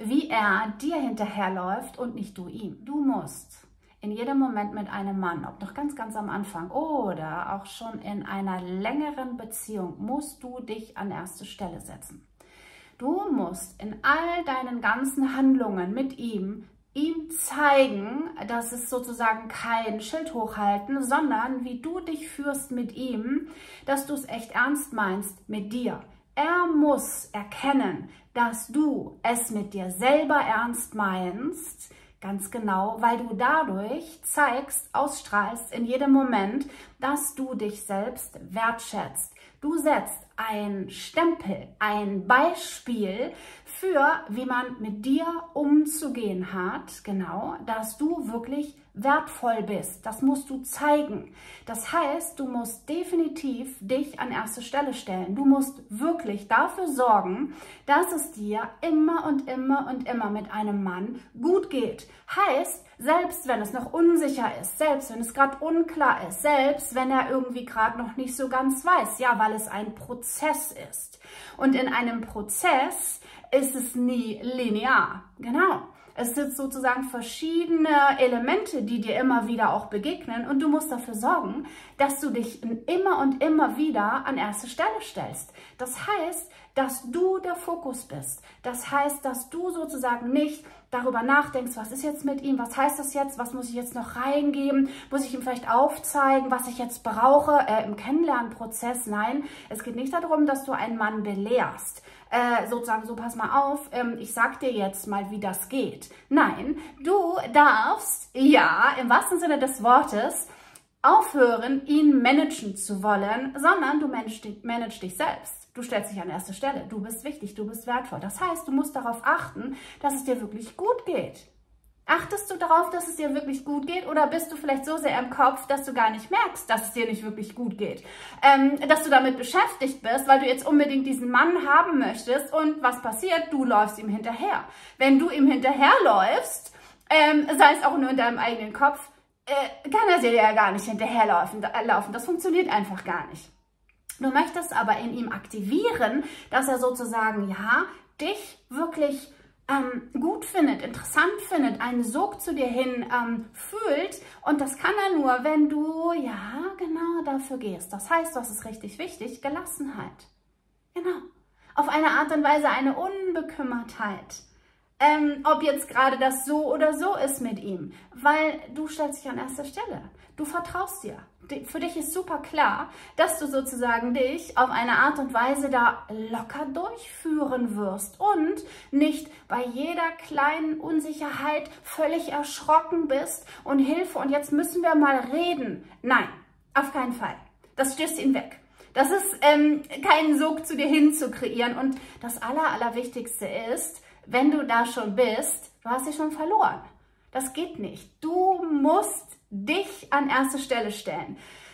wie er dir hinterherläuft und nicht du ihm. Du musst in jedem Moment mit einem Mann, ob noch ganz, ganz am Anfang oder auch schon in einer längeren Beziehung, musst du dich an erste Stelle setzen. Du musst in all deinen ganzen Handlungen mit ihm zeigen, dass es sozusagen kein Schild hochhalten, sondern wie du dich führst mit ihm, dass du es echt ernst meinst mit dir. Er muss erkennen, dass du es mit dir selber ernst meinst, ganz genau, weil du dadurch zeigst, ausstrahlst in jedem Moment, dass du dich selbst wertschätzt. Du setzt ein Stempel, ein Beispiel für, wie man mit dir umzugehen hat, genau, dass du wirklich wertvoll bist. Das musst du zeigen. Das heißt, du musst definitiv dich an erste Stelle stellen. Du musst wirklich dafür sorgen, dass es dir immer und immer und immer mit einem Mann gut geht. Heißt, selbst wenn es noch unsicher ist, selbst wenn es gerade unklar ist, selbst wenn er irgendwie gerade noch nicht so ganz weiß, ja, weil es ein Prozess ist. Und in einem Prozess ist es nie linear. Genau. Es sind sozusagen verschiedene Elemente, die dir immer wieder auch begegnen und du musst dafür sorgen, dass du dich immer und immer wieder an erste Stelle stellst. Das heißt, dass du der Fokus bist. Das heißt, dass du sozusagen nicht darüber nachdenkst, was ist jetzt mit ihm, was heißt das jetzt, was muss ich jetzt noch reingeben, muss ich ihm vielleicht aufzeigen, was ich jetzt brauche im Kennenlernprozess. Nein, es geht nicht darum, dass du einen Mann belehrst. Sozusagen so, pass mal auf, ich sag dir jetzt mal, wie das geht. Nein, du darfst, ja, im wahrsten Sinne des Wortes, aufhören, ihn managen zu wollen, sondern du managst dich selbst. Du stellst dich an erste Stelle. Du bist wichtig, du bist wertvoll. Das heißt, du musst darauf achten, dass es dir wirklich gut geht. Achtest du darauf, dass es dir wirklich gut geht oder bist du vielleicht so sehr im Kopf, dass du gar nicht merkst, dass es dir nicht wirklich gut geht? Dass du damit beschäftigt bist, weil du jetzt unbedingt diesen Mann haben möchtest und was passiert? Du läufst ihm hinterher. Wenn du ihm hinterherläufst, sei es auch nur in deinem eigenen Kopf, kann er dir ja gar nicht hinterherlaufen. Das funktioniert einfach gar nicht. Du möchtest aber in ihm aktivieren, dass er sozusagen, ja, dich wirklich gut findet, interessant findet, einen Sog zu dir hin fühlt. Und das kann er nur, wenn du, ja, genau dafür gehst. Das heißt, das ist richtig wichtig, Gelassenheit. Genau. Auf eine Art und Weise eine Unbekümmertheit. Ob jetzt gerade das so oder so ist mit ihm. Weil du stellst dich an erster Stelle. Du vertraust dir. Für dich ist super klar, dass du sozusagen dich auf eine Art und Weise da locker durchführen wirst und nicht bei jeder kleinen Unsicherheit völlig erschrocken bist und Hilfe und jetzt müssen wir mal reden. Nein, auf keinen Fall. Das stößt ihn weg. Das ist keinen Sog zu dir hin zu kreieren und das Allerwichtigste ist, wenn du da schon bist, du hast dich schon verloren. Das geht nicht. Du musst dich an erste Stelle stellen.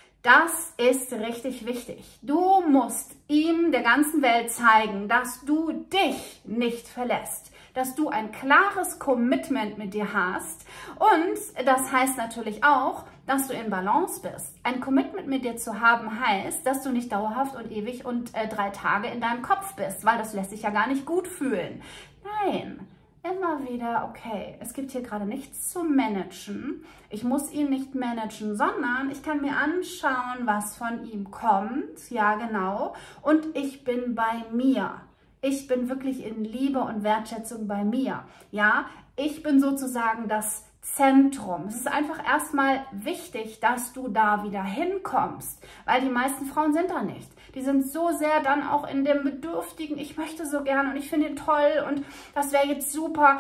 Das ist richtig wichtig. Du musst ihm, der ganzen Welt zeigen, dass du dich nicht verlässt, dass du ein klares Commitment mit dir hast und das heißt natürlich auch, dass du in Balance bist. Ein Commitment mit dir zu haben heißt, dass du nicht dauerhaft und ewig und 3 Tage in deinem Kopf bist, weil das lässt sich ja gar nicht gut fühlen. Nein. Immer wieder, okay, es gibt hier gerade nichts zu managen. Ich muss ihn nicht managen, sondern ich kann mir anschauen, was von ihm kommt. Ja, genau. Und ich bin bei mir. Ich bin wirklich in Liebe und Wertschätzung bei mir. Ja, ich bin sozusagen das Zentrum. Es ist einfach erstmal wichtig, dass du da wieder hinkommst, weil die meisten Frauen sind da nicht. Die sind so sehr dann auch in dem Bedürftigen, ich möchte so gern und ich finde ihn toll und das wäre jetzt super.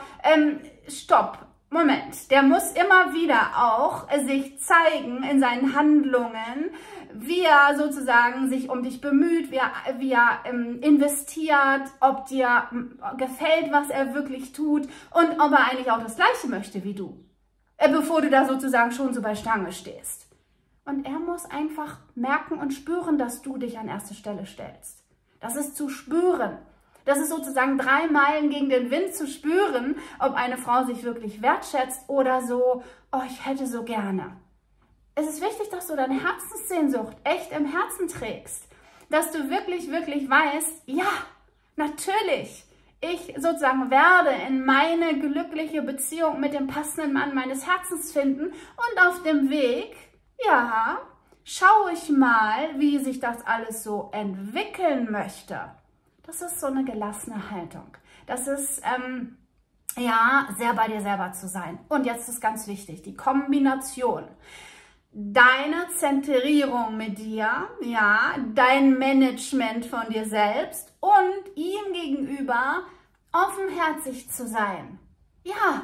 Stopp, Moment. Der muss immer wieder auch sich zeigen in seinen Handlungen, wie er sozusagen sich um dich bemüht, wie er investiert, ob dir gefällt, was er wirklich tut und ob er eigentlich auch das Gleiche möchte wie du. Bevor du da sozusagen schon so bei Stange stehst. Und er muss einfach merken und spüren, dass du dich an erste Stelle stellst. Das ist zu spüren. Das ist sozusagen 3 Meilen gegen den Wind zu spüren, ob eine Frau sich wirklich wertschätzt oder so, oh, ich hätte so gerne. Es ist wichtig, dass du deine Herzenssehnsucht echt im Herzen trägst. Dass du wirklich, wirklich weißt, ja, natürlich, Ich sozusagen werde in meine glückliche Beziehung mit dem passenden Mann meines Herzens finden und auf dem Weg, ja, schaue ich mal, wie sich das alles so entwickeln möchte. Das ist so eine gelassene Haltung. Das ist, ja, sehr bei dir selber zu sein. Und jetzt ist ganz wichtig, die Kombination. Deine Zentrierung mit dir, ja, dein Management von dir selbst und ihm gegenüber offenherzig zu sein. Ja,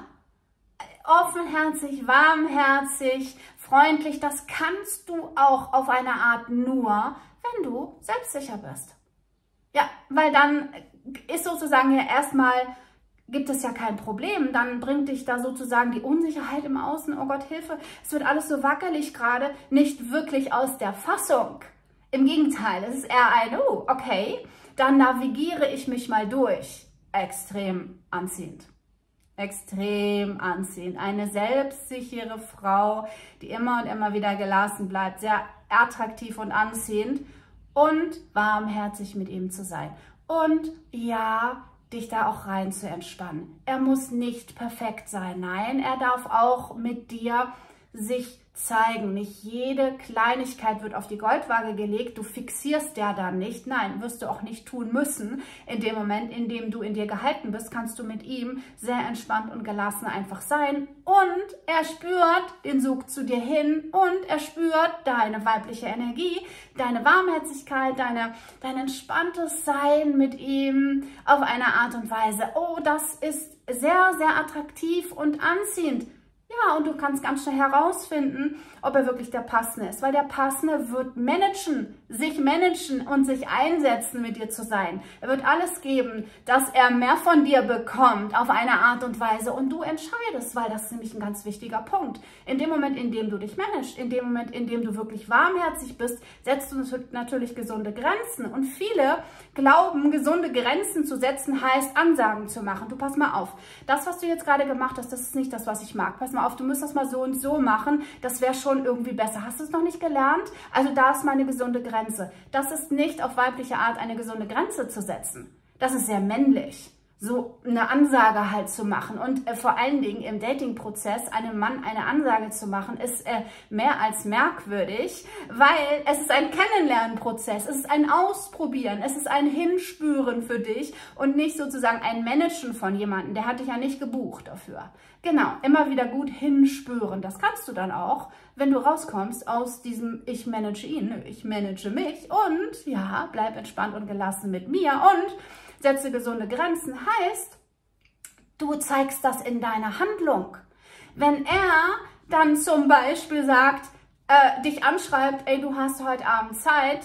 offenherzig, warmherzig, freundlich, das kannst du auch auf eine Art nur, wenn du selbstsicher bist. Ja, weil dann ist sozusagen ja erstmal, gibt es ja kein Problem, dann bringt dich da sozusagen die Unsicherheit im Außen, oh Gott, Hilfe, es wird alles so wackelig gerade, nicht wirklich aus der Fassung. Im Gegenteil, es ist eher ein, oh, okay, dann navigiere ich mich mal durch. Extrem anziehend. Extrem anziehend. Eine selbstsichere Frau, die immer und immer wieder gelassen bleibt, sehr attraktiv und anziehend und warmherzig mit ihm zu sein. Und ja, dich da auch rein zu entspannen. Er muss nicht perfekt sein. Nein, er darf auch mit dir sich zeigen. Nicht jede Kleinigkeit wird auf die Goldwaage gelegt. Du fixierst ja dann nicht. Nein, wirst du auch nicht tun müssen. In dem Moment, in dem du in dir gehalten bist, kannst du mit ihm sehr entspannt und gelassen einfach sein. Und er spürt den Sog zu dir hin und er spürt deine weibliche Energie, deine Warmherzigkeit, dein entspanntes Sein mit ihm auf eine Art und Weise. Oh, das ist sehr, sehr attraktiv und anziehend. Ja, und du kannst ganz schnell herausfinden, ob er wirklich der Passende ist, weil der Passende wird sich managen und sich einsetzen, mit dir zu sein. Er wird alles geben, dass er mehr von dir bekommt auf eine Art und Weise und du entscheidest, weil das ist nämlich ein ganz wichtiger Punkt. In dem Moment, in dem du dich managst, in dem Moment, in dem du wirklich warmherzig bist, setzt du natürlich gesunde Grenzen und viele glauben, gesunde Grenzen zu setzen heißt, Ansagen zu machen. Du, pass mal auf, das, was du jetzt gerade gemacht hast, das ist nicht das, was ich mag. Pass mal auf, du musst das mal so und so machen, das wäre schon irgendwie besser. Hast du es noch nicht gelernt? Also da ist meine gesunde Grenze. Das ist nicht auf weibliche Art eine gesunde Grenze zu setzen. Das ist sehr männlich, so eine Ansage halt zu machen. Und vor allen Dingen im Dating-Prozess einem Mann eine Ansage zu machen, ist mehr als merkwürdig, weil es ist ein Kennenlernprozess, es ist ein Ausprobieren, es ist ein Hinspüren für dich und nicht sozusagen ein Managen von jemandem, der hat dich ja nicht gebucht dafür. Genau, immer wieder gut hinspüren. Das kannst du dann auch, wenn du rauskommst aus diesem ich manage ihn, ich manage mich und ja, bleib entspannt und gelassen mit mir und setze gesunde Grenzen. Heißt, du zeigst das in deiner Handlung. Wenn er dann zum Beispiel sagt, dich anschreibt, ey, du hast heute Abend Zeit,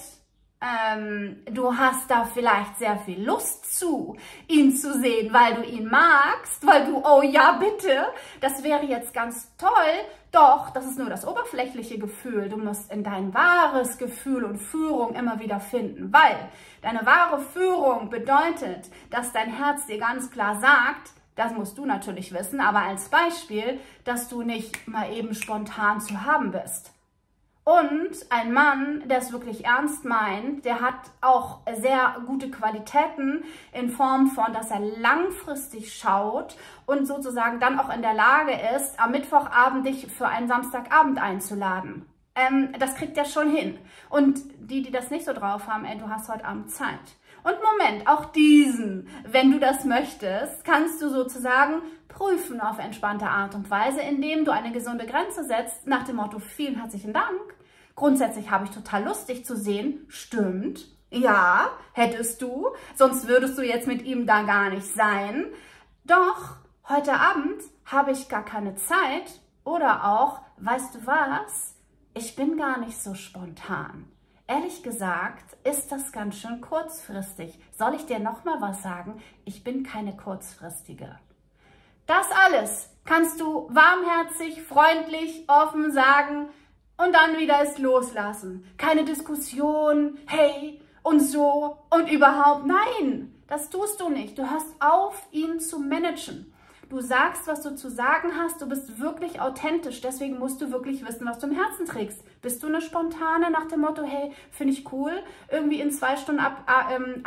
du hast da vielleicht sehr viel Lust zu, ihn zu sehen, weil du ihn magst, weil du, oh ja, bitte, das wäre jetzt ganz toll, doch, das ist nur das oberflächliche Gefühl. Du musst in dein wahres Gefühl und Führung immer wieder finden, weil deine wahre Führung bedeutet, dass dein Herz dir ganz klar sagt, das musst du natürlich wissen, aber als Beispiel, dass du nicht mal eben spontan zu haben bist. Und ein Mann, der es wirklich ernst meint, der hat auch sehr gute Qualitäten in Form von, dass er langfristig schaut und sozusagen dann auch in der Lage ist, am Mittwochabend dich für einen Samstagabend einzuladen. Das kriegt er schon hin. Und die das nicht so drauf haben, ey, du hast heute Abend Zeit. Und Moment, auch diesen, wenn du das möchtest, kannst du sozusagen prüfen auf entspannte Art und Weise, indem du eine gesunde Grenze setzt, nach dem Motto, vielen herzlichen Dank. Grundsätzlich habe ich total Lust, dich zu sehen. Stimmt. Ja, hättest du. Sonst würdest du jetzt mit ihm da gar nicht sein. Doch, heute Abend habe ich gar keine Zeit. Oder auch, weißt du was? Ich bin gar nicht so spontan. Ehrlich gesagt ist das ganz schön kurzfristig. Soll ich dir noch mal was sagen? Ich bin keine kurzfristige. Das alles kannst du warmherzig, freundlich, offen sagen und dann wieder es loslassen. Keine Diskussion, hey und so und überhaupt. Nein, das tust du nicht. Du hörst auf, ihn zu managen. Du sagst, was du zu sagen hast, du bist wirklich authentisch, deswegen musst du wirklich wissen, was du im Herzen trägst. Bist du eine Spontane nach dem Motto, hey, finde ich cool, irgendwie in 2 Stunden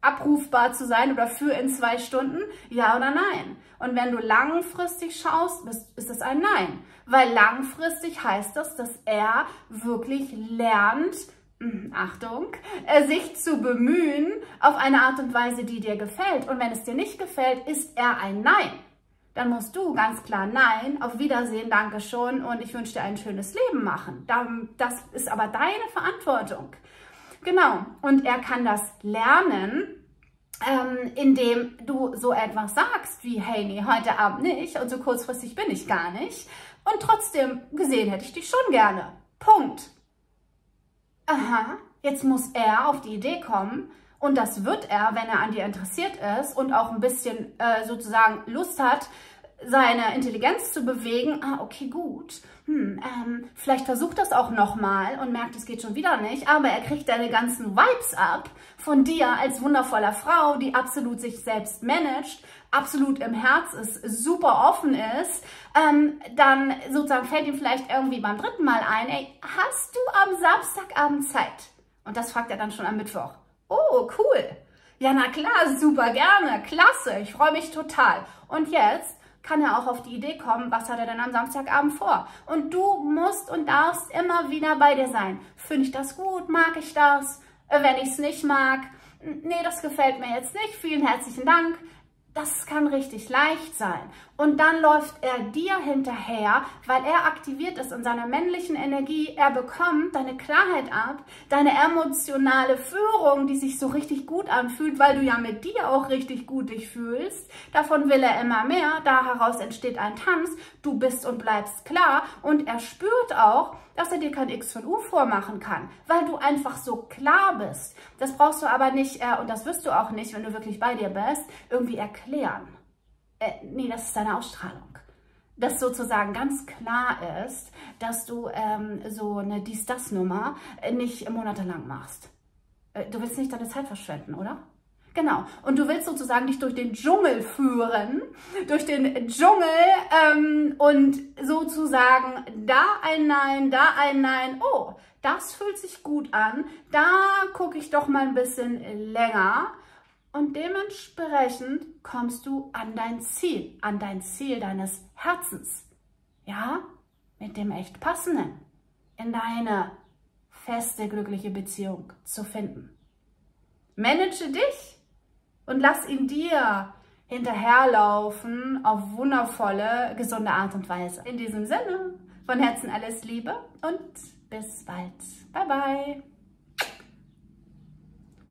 abrufbar zu sein oder für in 2 Stunden? Ja oder nein? Und wenn du langfristig schaust, ist es ein Nein. Weil langfristig heißt das, dass er wirklich lernt, Achtung, sich zu bemühen auf eine Art und Weise, die dir gefällt. Und wenn es dir nicht gefällt, ist er ein Nein. Dann musst du ganz klar Nein, auf Wiedersehen, danke schon und ich wünsche dir ein schönes Leben machen. Das ist aber deine Verantwortung. Genau, und er kann das lernen, indem du so etwas sagst wie, hey, nee, heute Abend nicht und so kurzfristig bin ich gar nicht. Und trotzdem, gesehen hätte ich dich schon gerne. Punkt. Aha, jetzt muss er auf die Idee kommen und das wird er, wenn er an dir interessiert ist und auch ein bisschen sozusagen Lust hat, seine Intelligenz zu bewegen. Ah, okay, gut. Vielleicht versucht das auch nochmal und merkt, es geht schon wieder nicht, aber er kriegt deine ganzen Vibes ab von dir als wundervoller Frau, die absolut sich selbst managt, absolut im Herz ist, super offen ist, dann sozusagen fällt ihm vielleicht irgendwie beim 3. Mal ein, ey, hast du am Samstagabend Zeit? Und das fragt er dann schon am Mittwoch. Oh, cool. Ja, na klar, super gerne, klasse, ich freue mich total. Und jetzt kann er auch auf die Idee kommen, was hat er denn am Samstagabend vor? Und du musst und darfst immer wieder bei dir sein. Finde ich das gut? Mag ich das? Wenn ich es nicht mag? Nee, das gefällt mir jetzt nicht. Vielen herzlichen Dank. Das kann richtig leicht sein. Und dann läuft er dir hinterher, weil er aktiviert ist in seiner männlichen Energie. Er bekommt deine Klarheit ab, deine emotionale Führung, die sich so richtig gut anfühlt, weil du ja mit dir auch richtig gut dich fühlst. Davon will er immer mehr. Da heraus entsteht ein Tanz. Du bist und bleibst klar. Und er spürt auch, dass er dir kein X von U vormachen kann, weil du einfach so klar bist. Das brauchst du aber nicht, und das wirst du auch nicht, wenn du wirklich bei dir bist, irgendwie erklären. Nee, das ist deine Ausstrahlung. Dass sozusagen ganz klar ist, dass du so eine Dies-Das-Nummer nicht monatelang machst. Du willst nicht deine Zeit verschwenden, oder? Genau. Und du willst sozusagen dich durch den Dschungel führen, durch den Dschungel und sozusagen da ein Nein, oh, das fühlt sich gut an, da gucke ich doch mal ein bisschen länger und dementsprechend kommst du an dein Ziel deines Herzens, ja, mit dem echt Passenden in deine feste, glückliche Beziehung zu finden. Manage dich und lass ihn dir hinterherlaufen auf wundervolle, gesunde Art und Weise. In diesem Sinne, von Herzen alles Liebe und bis bald. Bye, bye.